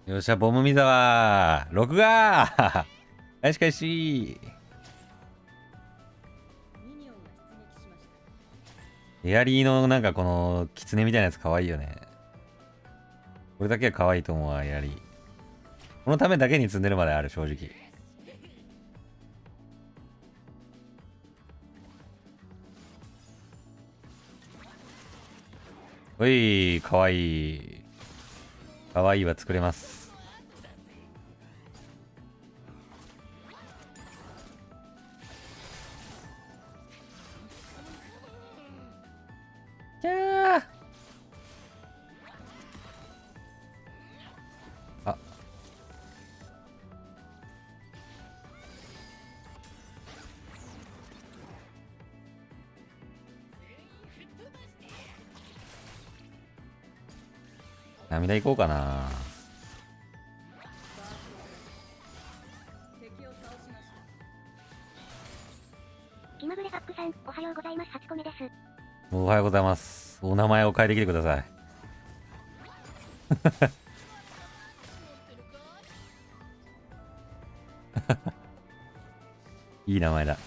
よっしゃ、ボムミザワー録画開始開始。エアリーのなんかこのキツネみたいなやつ可愛いよね。これだけは可愛いと思うわ、エアリー。このためだけに積んでるまである、正直。おい、可愛い。可愛いは作れます。じゃあ。あ。涙いこうかな。 気まぐれファックさん、おはようございます。初コメです。 おはようございます。お名前を変えてきてください。いい名前だ。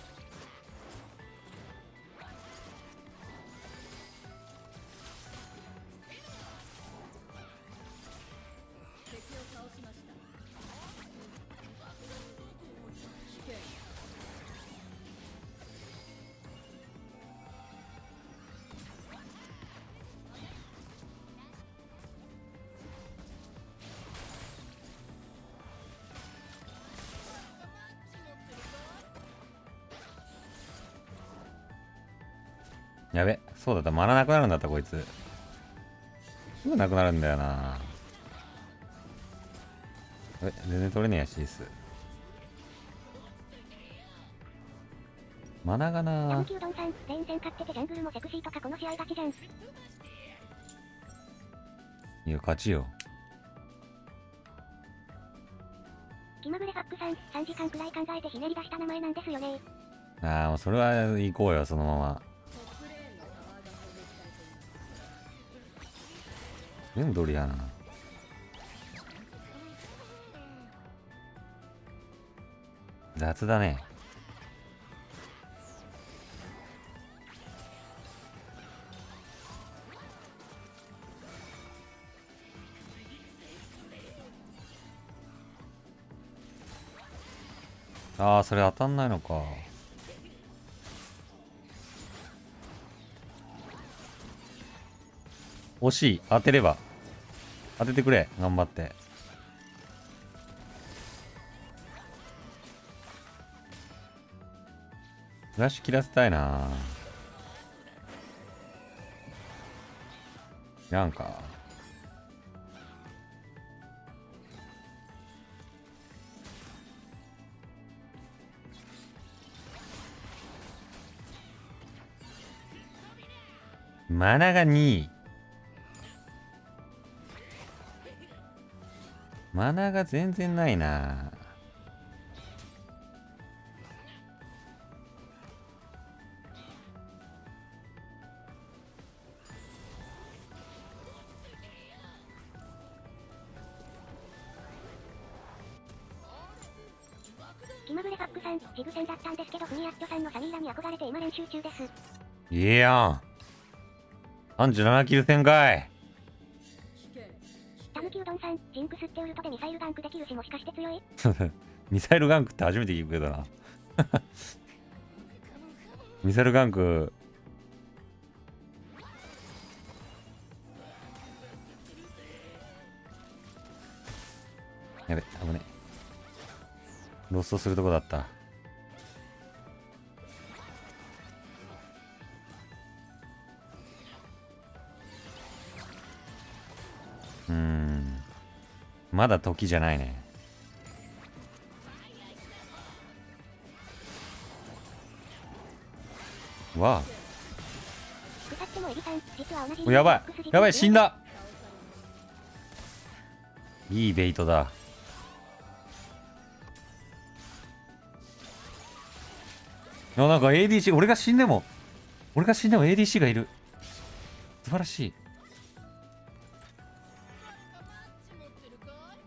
やべ、そうだった。マナなくなるんだった、こいつ。すぐなくなるんだよな。全然取れねえやしです。マナがなヤムキうどんさん、レーン戦勝っててジャングルもセクシーとかこの試合勝ちじゃん。 いや、勝ちよ。 気まぐれファックさん、3時間くらい考えてひねり出した名前なんですよね。 ああ、もうそれは行こうよ、そのまま。全部通りやな。雑だね。ああ、それ当たんないのか。惜しい。当てれば。当ててくれ。頑張って。フラッシュ切らせたいな。なんか。マナが2。マナが全然ないな。 気まぐれファックさん、ジグ戦だったんですけど、フミヤッチョさんのサミーラに憧れて今練習中です。 いいやん。37キル戦かい。 たぬきうどんさん、ジンクスってウルトでミサイルガンクできるしもしかして強い？ ミサイルガンクって初めて聞くけどな。ミサイルガンク。やべ、危ね。ロストするとこだった。まだ時じゃないね。わ腐ってもエビさん、実は同じあ。やばい。やばい、死んだ。いいベイトだ。なんか ADC、俺が死んでも ADC がいる。素晴らしい。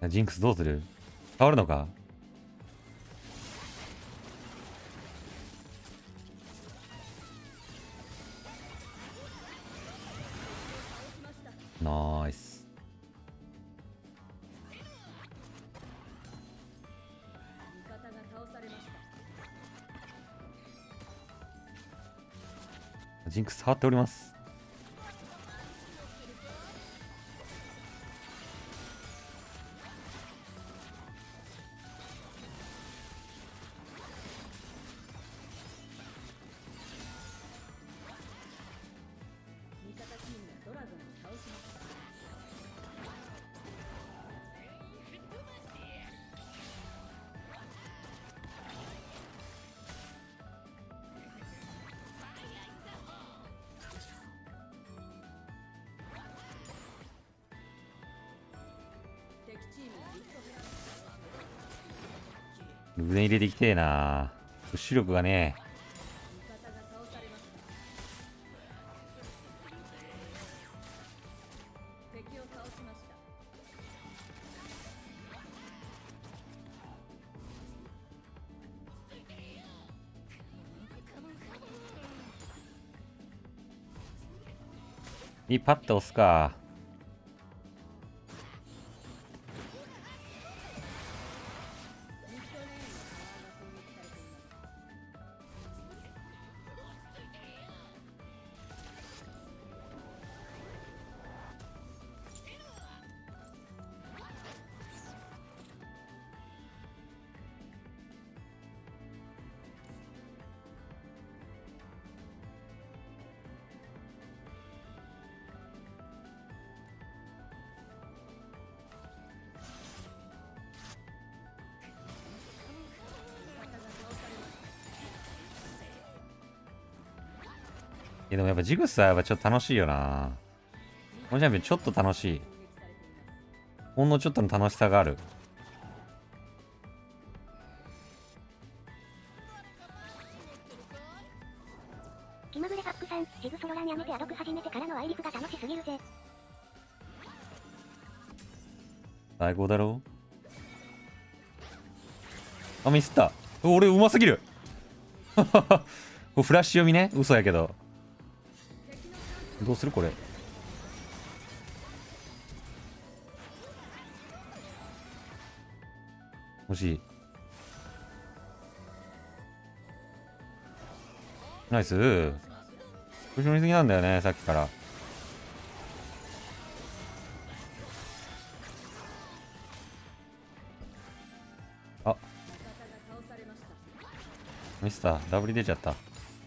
ジンクスどうする？変わるのか？ナイス。ジンクス触っております。ルブネ入れていきてえな。プッシュ力がね。パッと押すか。でもやっぱジグサーはちょっと楽しいよな。このチャンピオンちょっと楽しい。ほんのちょっとの楽しさがある。 気まぐれファックさん、ジグソロランやめてアドク始めてからのアイリスが楽しすぎるぜ。 最高だろう。あ、ミスった。俺うますぎる。フラッシュ読みね。嘘やけど。どうするこれ。欲しい。ナイス。後ろにすぎなんだよね、さっきから。あ、ミスター、ダブリ出ちゃった。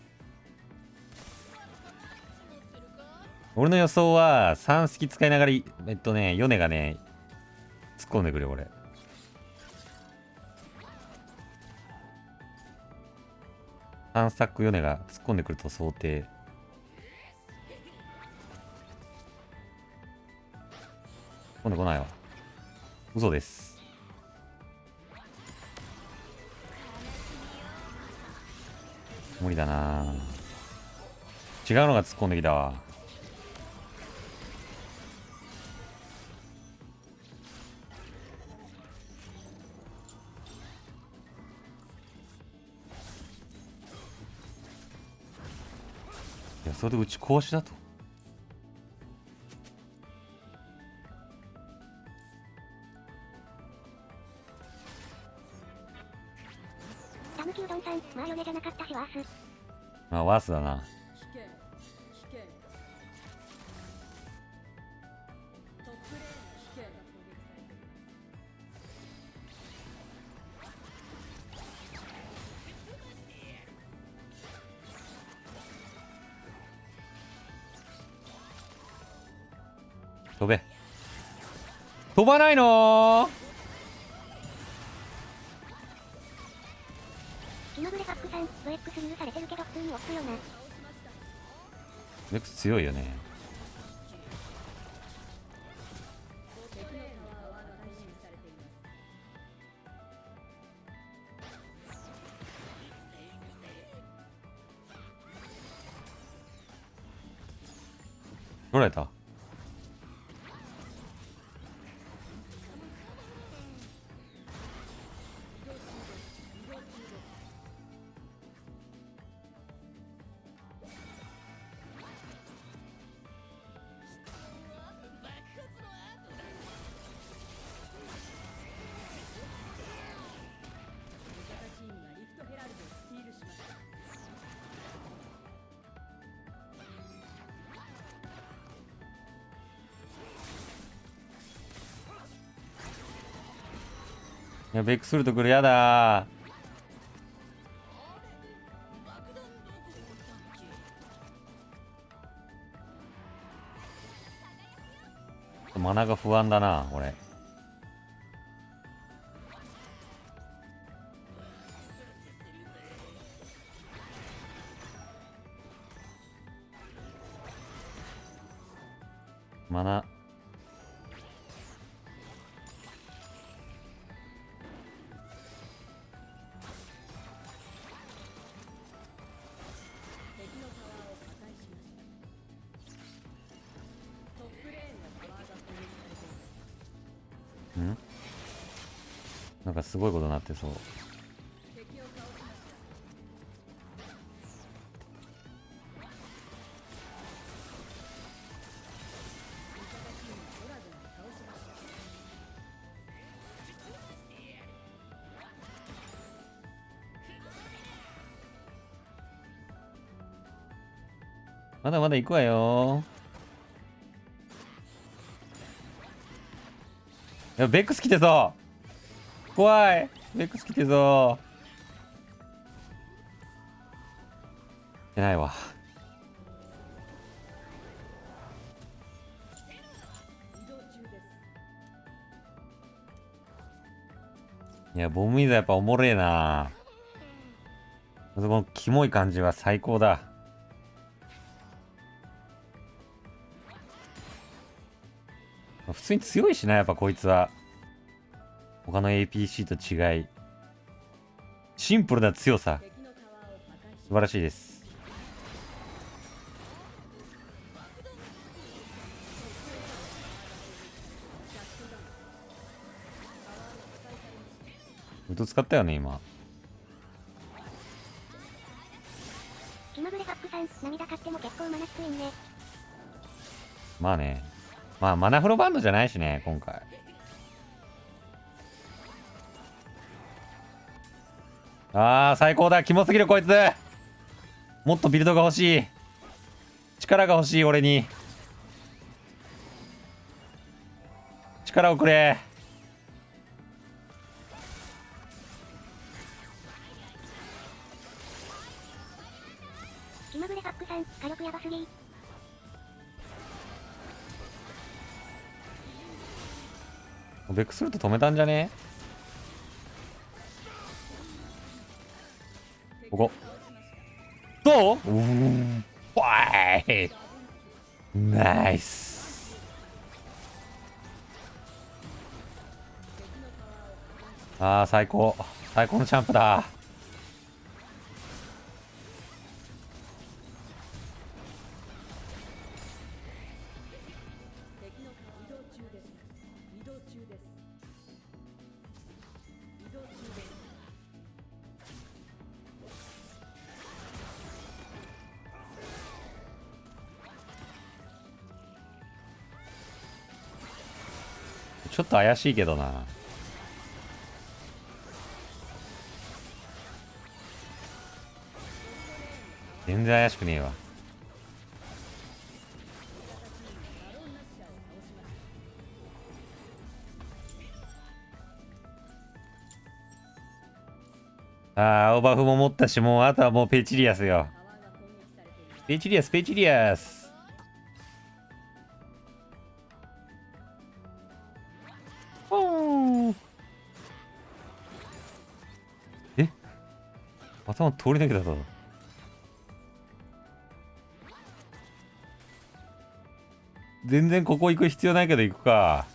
俺の予想は、3スキ使いながら、ヨネがね、突っ込んでくるよ、これ。3スタックヨネが突っ込んでくると想定。突っ込んでこないわ。嘘です。無理だな。違うのが突っ込んできたわ。いや、それで打ち壊しだと。 タムキうどんさん、まあヨネじゃなかったしワース。 まあ、ワースだな。飛べ。飛ばないのー。 気まぐれファックさん、VX 許されてるけど普通に押すよな。 ベックス強いよね。取られた。 いや、ベックスルト来る、やだー。マナが不安だな、これ。マナ。ん？なんかすごいことになってそう。まだまだ行くわよー。いや、ベックス来てそう。怖い。ベックス来てそう。来てないわ。いや、ボムイザやっぱおもれえな。このキモい感じは最高だ。普通に強いしな、やっぱこいつは。他の APC と違い。シンプルな強さ。素晴らしいです。ウト使ったよね、今。 気まぐれファックさん、涙買っても結構マナスクイーンね。 まあね。まあ、マナフロバンドじゃないしね、今回。あー、最高だ。キモすぎる、こいつ。もっとビルドが欲しい。力が欲しい、俺に。力をくれ。 気まぐれファックさん、火力やばすぎ。 ベックスルート止めたんじゃね？ここ。どう？わーい。ナイス。あー、最高。最高のチャンプだ。ちょっと怪しいけどな。全然怪しくねえわ。ああ、オーバーフも持ったし、もうあとはもうペチリアスよ。ペチリアス、ペチリアス。え？頭通り抜けたぞ。全然ここ行く必要ないけど行くか。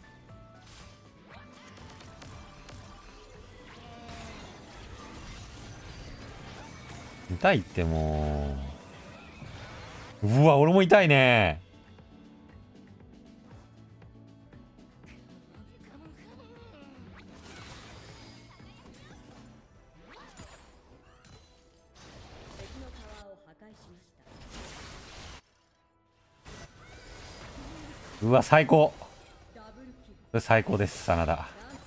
痛いってもう。うわ、俺も痛いね。うわ、最高。最高です、真田。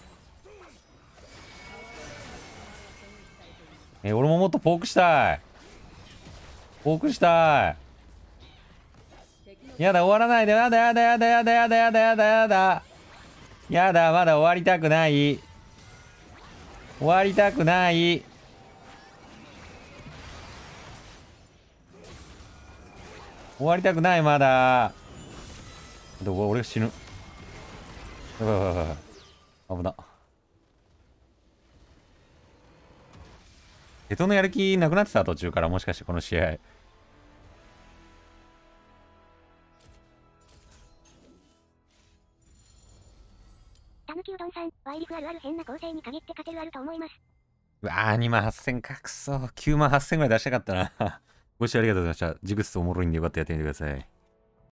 俺ももっとポークしたい。ポークしたい。やだ、終わらないで。やだ、やだ、やだ、やだ、やだ、やだ、やだ、やだ。やだ、まだ終わりたくない。 終わりたくない。終わりたくない、まだ。俺が死ぬ。やばいやばいやばい。危な。瀬戸のやる気なくなってた、途中から。もしかしてこの試合。 たぬきうどんさん、ワイリフあるある変な構成に限って勝てるあると思います。 うわー、2万8000か、くそ。9万8000ぐらい出したかったな。ご視聴ありがとうございました。ジグスおもろいんでよかったらやってみてください。